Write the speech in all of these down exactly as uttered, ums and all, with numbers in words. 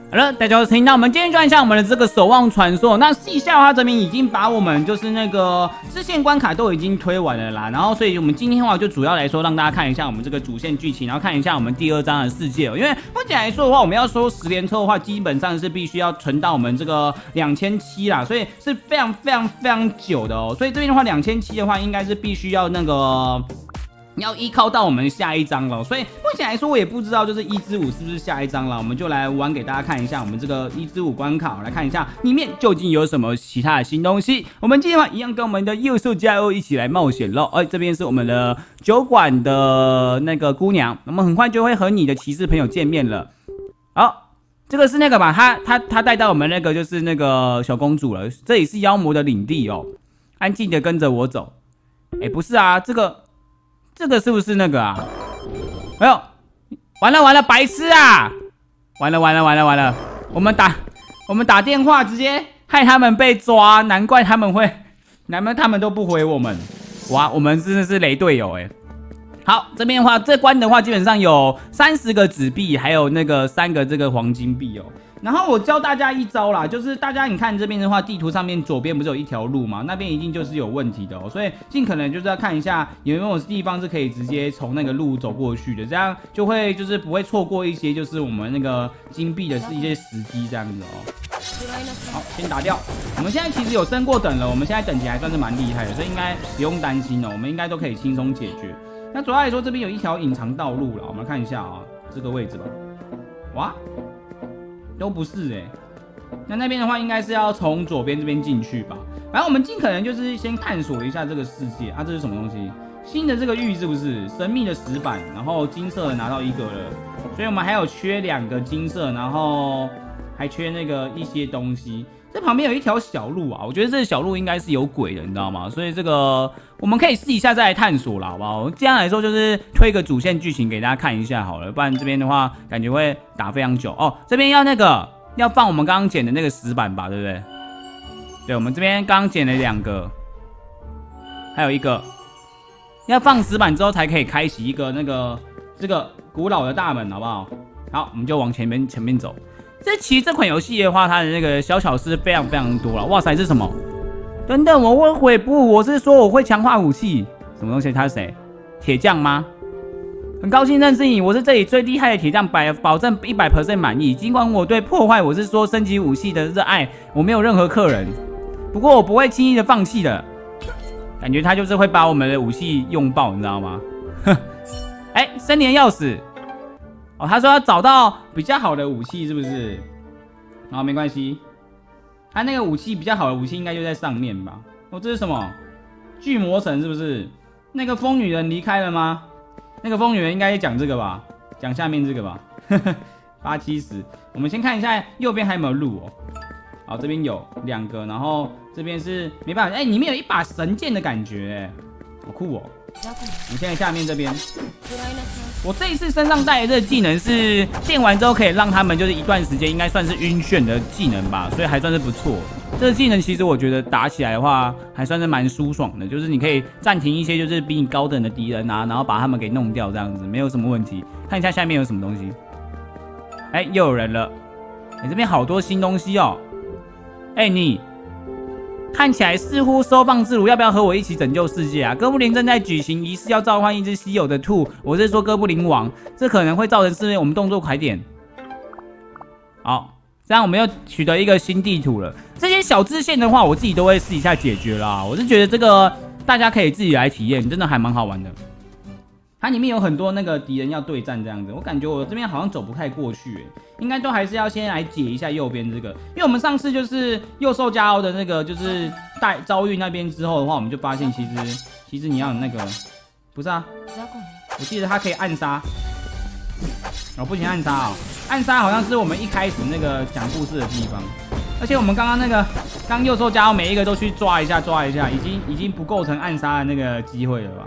好了，大家好，听到我们今天转一下我们的这个守望传说。那细下的话，这边已经把我们就是那个支线关卡都已经推完了啦。然后，所以我们今天的话就主要来说，让大家看一下我们这个主线剧情，然后看一下我们第二章的世界、喔。因为目前来说的话，我们要说十连抽的话，基本上是必须要存到我们这个两千七啦，所以是非常非常非常久的哦、喔。所以这边的话，两千七的话，应该是必须要那个。要依靠到我们下一章了，所以目前来说我也不知道就是一至五是不是下一章了，我们就来玩给大家看一下我们这个一至五关卡，来看一下里面究竟有什么其他的新东西。我们今天的话一样跟我们的右手加油一起来冒险喽！哎，这边是我们的酒馆的那个姑娘，我们很快就会和你的骑士朋友见面了。好，这个是那个吧？他他他带到我们那个就是那个小公主了，这里是妖魔的领地哦，安静的跟着我走。哎，不是啊，这个。这个是不是那个啊？哎呦，完了完了，白痴啊！完了完了完了完了，我们打我们打电话直接害他们被抓，难怪他们会，难怪他们都不回我们。哇，我们真的是雷队友哎。好，这边的话，这关的话基本上有三十个纸币，还有那个三个这个黄金币哦。然后我教大家一招啦，就是大家你看这边的话，地图上面左边不是有一条路吗？那边一定就是有问题的哦，所以尽可能就是要看一下有没有地方是可以直接从那个路走过去的，这样就会就是不会错过一些就是我们那个金币的是一些时机这样子哦。好，先打掉。我们现在其实有升过等了，我们现在等级还算是蛮厉害的，所以应该不用担心哦，我们应该都可以轻松解决。那主要来说，这边有一条隐藏道路了，我们来看一下啊、哦，这个位置吧。哇！都不是哎、欸，那那边的话应该是要从左边这边进去吧。反正我们尽可能就是先探索一下这个世界啊，这是什么东西？新的这个玉是不是神秘的石板？然后金色的拿到一个了，所以我们还有缺两个金色，然后还缺那个一些东西。这旁边有一条小路啊，我觉得这个小路应该是有鬼的，你知道吗？所以这个我们可以试一下再来探索啦，好不好？这样来说就是推个主线剧情给大家看一下好了，不然这边的话感觉会打非常久哦。这边要那个要放我们刚刚捡的那个石板吧，对不对？对，我们这边刚刚捡了两个，还有一个要放石板之后才可以开启一个那个这个古老的大门，好不好？好，我们就往前面前面走。这其实这款游戏的话，它的那个小巧思非常非常多了。哇塞，这是什么？等等，我会回不？我是说我会强化武器，什么东西？他是谁？铁匠吗？很高兴认识你，我是这里最厉害的铁匠，百保证一百 percent 满意。尽管我对破坏，我是说升级武器的热爱，我没有任何客人。不过我不会轻易的放弃的。感觉他就是会把我们的武器用爆，你知道吗？哎、欸，森林钥匙。哦，他说要找到比较好的武器，是不是？好，没关系。他那个武器比较好的武器应该就在上面吧？哦，这是什么？巨魔神是不是？那个疯女人离开了吗？那个疯女人应该讲这个吧？讲下面这个吧？八七十。我们先看一下右边还有没有路哦。好，这边有两个，然后这边是没办法，哎、欸，里面有一把神剑的感觉，好酷哦。我们现在下面这边，我这一次身上带的这个技能是练完之后可以让他们就是一段时间应该算是晕眩的技能吧，所以还算是不错。这个技能其实我觉得打起来的话还算是蛮舒爽的，就是你可以暂停一些就是比你高等的敌人啊，然后把他们给弄掉，这样子没有什么问题。看一下下面有什么东西，哎、欸，又有人了，你、欸、这边好多新东西哦。哎、欸，你。看起来似乎收放自如，要不要和我一起拯救世界啊？哥布林正在举行仪式，要召唤一只稀有的兔。我是说哥布林王，这可能会造成事件，我们动作快点。好，这样我们又取得一个新地图了。这些小支线的话，我自己都会试一下解决啦。我是觉得这个大家可以自己来体验，真的还蛮好玩的。它里面有很多那个敌人要对战这样子，我感觉我这边好像走不太过去、欸，应该都还是要先来解一下右边这个，因为我们上次就是右受加欧的那个就是带遭遇那边之后的话，我们就发现其实其实你要有那个不是啊，我记得它可以暗杀，哦不行暗杀哦，暗杀好像是我们一开始那个讲故事的地方，而且我们刚刚那个刚右受加欧每一个都去抓一下抓一下，已经已经不构成暗杀的那个机会了吧？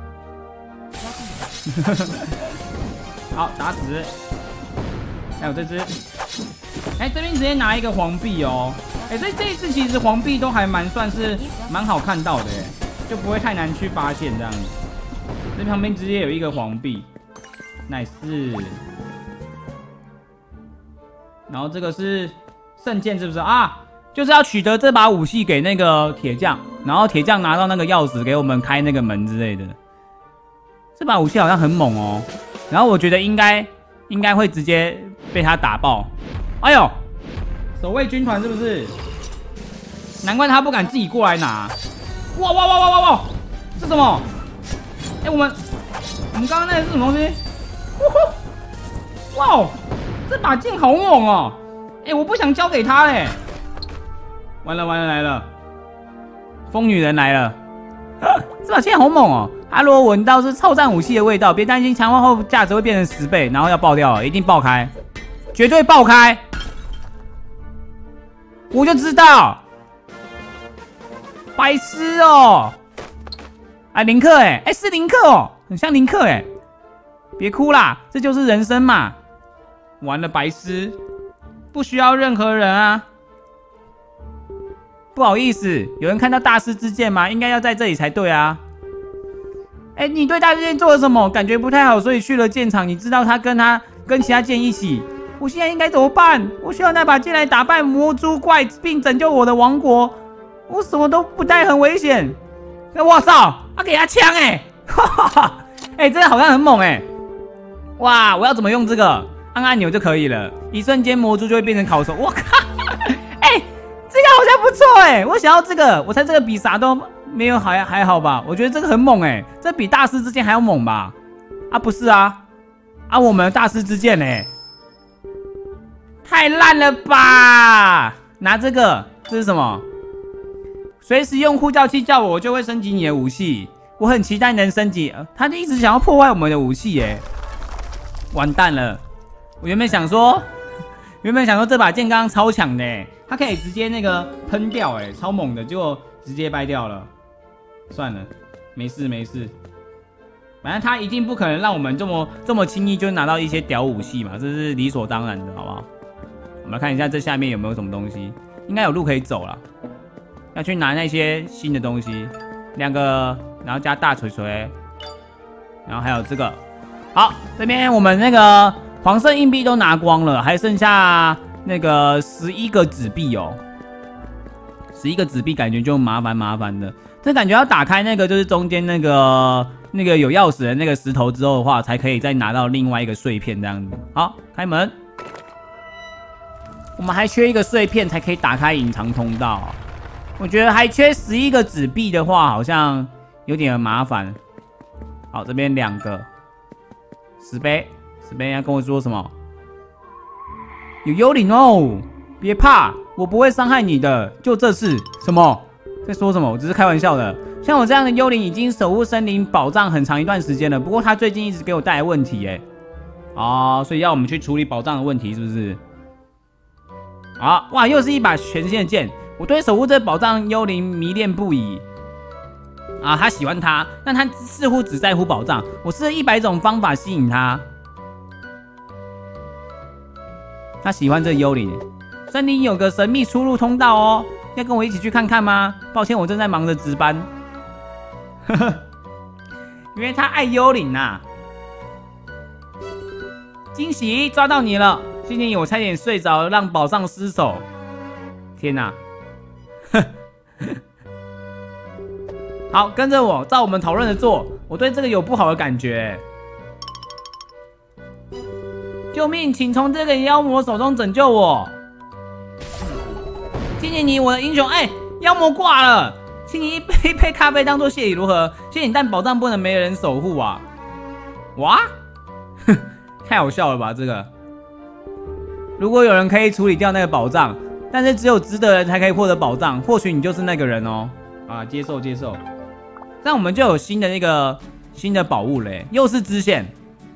好，打死。还有这只，哎、欸，这边直接拿一个黄币哦。哎、欸，所以这一次其实黄币都还蛮算是蛮好看到的，哎，就不会太难去发现这样子。这旁边直接有一个黄币，nice。 然后这个是圣剑，是不是啊？就是要取得这把武器给那个铁匠，然后铁匠拿到那个钥匙给我们开那个门之类的。这把武器好像很猛哦，然后我觉得应该应该会直接被他打爆。哎呦，守卫军团是不是？难怪他不敢自己过来拿。哇哇哇哇哇哇！这什么？哎、欸，我们我们刚刚那个是什么东西？哇哦，这把剑好猛哦！哎、欸，我不想交给他嘞。完了完了来了，疯女人来了！这把剑好猛哦！他如果闻到是超战武器的味道，别担心，强化后价值会变成十倍，然后要爆掉了，一定爆开，绝对爆开！我就知道，白痴哦！啊，林克哎哎是林克哦，很像林克哎！别哭啦，这就是人生嘛！完了，白痴，不需要任何人啊！不好意思，有人看到大师之剑吗？应该要在这里才对啊！哎、欸，你对大师剑做了什么？感觉不太好，所以去了剑场。你知道他跟他跟其他剑一起，我现在应该怎么办？我需要那把剑来打败魔蛛怪，并拯救我的王国。我什么都不带，很危险。我操！他给他枪哎、欸，哈哈哈！哎，真的好像很猛哎、欸！哇，我要怎么用这个？按按钮就可以了，一瞬间魔蛛就会变成烤熟。我靠！哎、欸，这个好像不错哎、欸，我想要这个。我猜这个比啥都没有还还好吧？我觉得这个很猛哎、欸，这比大师之剑还要猛吧？啊，不是啊，啊，我们的大师之剑哎、欸，太烂了吧！拿这个，这是什么？随时用呼叫器叫我，我就会升级你的武器。我很期待能升级。他就一直想要破坏我们的武器耶，完蛋了！我原本想说，原本想说这把剑刚刚超强的，它可以直接那个喷掉，哎，超猛的，结果直接掰掉了。算了，没事没事，反正他一定不可能让我们这么这么轻易就拿到一些屌武器嘛，这是理所当然的，好不好？我们来看一下这下面有没有什么东西，应该有路可以走了。要去拿那些新的东西，两个，然后加大锤锤，然后还有这个。好，这边我们那个黄色硬币都拿光了，还剩下那个十一个纸币哦。十一个纸币感觉就麻烦麻烦的，这感觉要打开那个就是中间那个那个有钥匙的那个石头之后的话，才可以再拿到另外一个碎片这样子。好，开门。我们还缺一个碎片才可以打开隐藏通道。我觉得还缺十一个纸币的话，好像有点麻烦。好，这边两个石碑，石碑要跟我说什么？有幽灵哦，别怕，我不会伤害你的。就这次，什么？在说什么？我只是开玩笑的。像我这样的幽灵已经守护森林宝藏很长一段时间了，不过他最近一直给我带来问题，哎，哦，所以要我们去处理宝藏的问题，是不是？好，哇，又是一把全新的剑。我对守护这宝藏幽灵迷恋不已啊！他喜欢他，但他似乎只在乎宝藏。我试了一百种方法吸引他，他喜欢这幽灵。森林有个神秘出入通道哦，要跟我一起去看看吗？抱歉，我正在忙着值班。呵呵，因为他爱幽灵呐、啊。惊喜，抓到你了！谢谢你，我差点睡着，让宝藏失手。天哪！好，跟着我，照我们讨论的做。我对这个有不好的感觉。救命！请从这个妖魔手中拯救我！谢谢你，我的英雄。哎、欸，妖魔挂了，请你一杯一杯咖啡当做谢礼如何？谢谢你，但宝藏不能没人守护啊！哇，太好笑了吧？这个，如果有人可以处理掉那个宝藏。但是只有值得人才可以获得宝藏，或许你就是那个人哦。啊，接受接受，这样我们就有新的那个新的宝物嘞，又是支线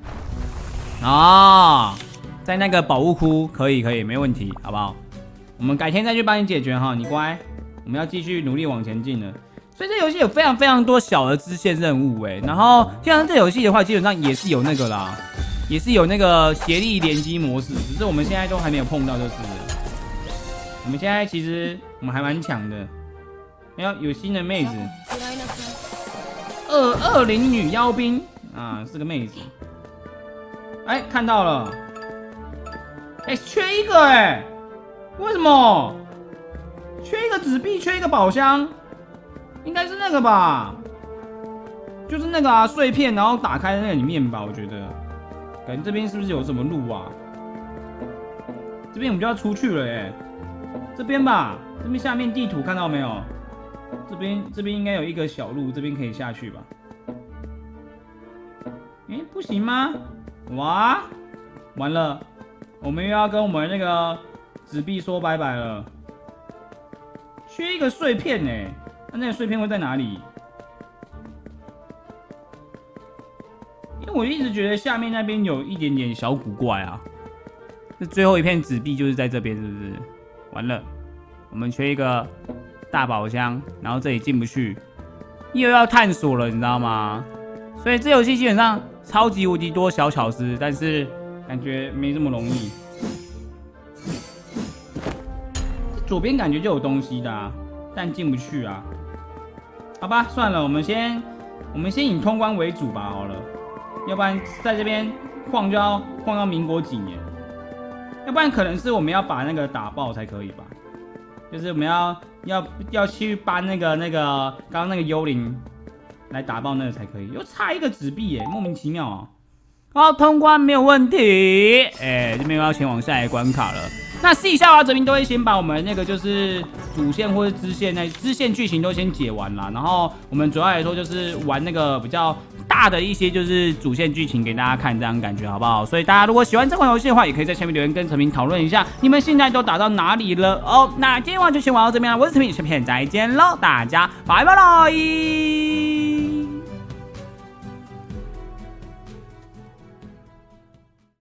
啊，在那个宝物窟，可以可以，没问题，好不好？我们改天再去帮你解决哈，你乖，我们要继续努力往前进了。所以这游戏有非常非常多小的支线任务哎，然后像这游戏的话，基本上也是有那个啦，也是有那个协力联机模式，只是我们现在都还没有碰到就是了。我们现在其实我们还蛮强的，哎呦，有新的妹子，二二零女妖兵啊，是个妹子。哎，看到了， 哎、欸，缺一个哎、欸，为什么？缺一个纸币，缺一个宝箱，应该是那个吧？就是那个啊，碎片，然后打开那个里面吧，我觉得。感觉这边是不是有什么路啊？这边我们就要出去了哎、欸，这边吧，这边下面地图看到没有？这边这边应该有一个小路，这边可以下去吧？哎、欸，不行吗？哇，完了，我们又要跟我们那个纸币说拜拜了。缺一个碎片哎、欸，那那个碎片会在哪里？因为我一直觉得下面那边有一点点小古怪啊。这最后一片纸币就是在这边，是不是？完了，我们缺一个大宝箱，然后这里进不去，又要探索了，你知道吗？所以这游戏基本上超级无敌多小巧思，但是感觉没这么容易。左边感觉就有东西的啊，但进不去啊。好吧，算了，我们先我们先以通关为主吧，好了。要不然在这边晃就要晃到民国几年，要不然可能是我们要把那个打爆才可以吧？就是我们要要要去搬那个那个刚刚那个幽灵来打爆那个才可以，又差一个纸币耶，莫名其妙啊！好，通关没有问题，哎、欸，这边又要前往下一个关卡了。那私底下的话，这边都会先把我们那个就是主线或者支线那支线剧情都先解完啦，然后我们主要来说就是玩那个比较大的一些就是主线剧情给大家看，这样感觉好不好？所以大家如果喜欢这款游戏的话，也可以在下面留言跟陈明讨论一下，你们现在都打到哪里了哦？那今天的话就先玩到这边了，我是陈明，下片再见喽，大家拜拜喽！